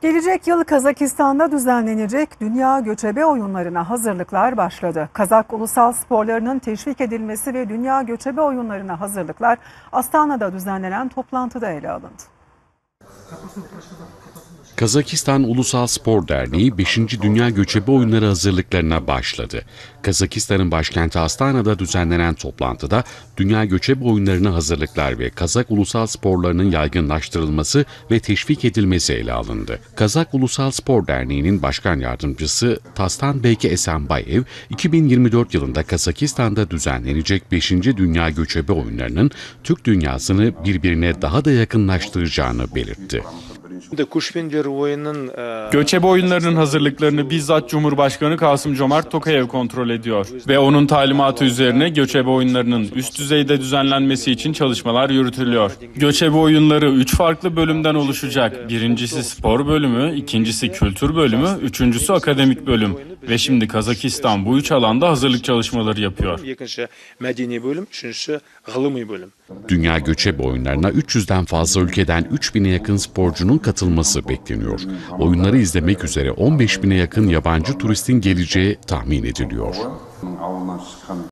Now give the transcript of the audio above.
Gelecek yıl Kazakistan'da düzenlenecek Dünya Göçebe Oyunları'na hazırlıklar başladı. Kazak ulusal sporlarının teşvik edilmesi ve Dünya Göçebe Oyunları'na hazırlıklar Astana'da düzenlenen toplantıda ele alındı. Kazakistan Ulusal Spor Derneği 5. Dünya Göçebe Oyunları hazırlıklarına başladı. Kazakistan'ın başkenti Astana'da düzenlenen toplantıda Dünya Göçebe Oyunları'na hazırlıklar ve Kazak ulusal sporlarının yaygınlaştırılması ve teşvik edilmesi ele alındı. Kazak Ulusal Spor Derneği'nin başkan yardımcısı Tastanbek Esenbayev, 2024 yılında Kazakistan'da düzenlenecek 5. Dünya Göçebe Oyunları'nın Türk dünyasını birbirine daha da yakınlaştıracağını belirtti. Göçebe oyunlarının hazırlıklarını bizzat Cumhurbaşkanı Kasım-Jomart Tokayev kontrol ediyor ve onun talimatı üzerine göçebe oyunlarının üst düzeyde düzenlenmesi için çalışmalar yürütülüyor. Göçebe oyunları 3 farklı bölümden oluşacak. Birincisi spor bölümü, ikincisi kültür bölümü, üçüncüsü akademik bölüm. Ve şimdi Kazakistan bu 3 alanda hazırlık çalışmaları yapıyor. Dünya Göçebe Oyunları'na 300'den fazla ülkeden 3000'e yakın sporcunun katılması bekleniyor. Oyunları izlemek üzere 15.000'e yakın yabancı turistin geleceği tahmin ediliyor.